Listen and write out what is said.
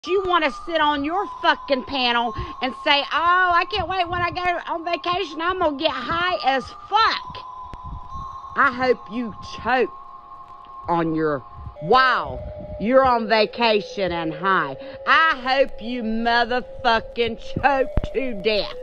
You want to sit on your fucking panel and say, oh, I can't wait when I go on vacation. I'm going to get high as fuck. I hope you choke on your, while you're on vacation and high. I hope you motherfucking choke to death.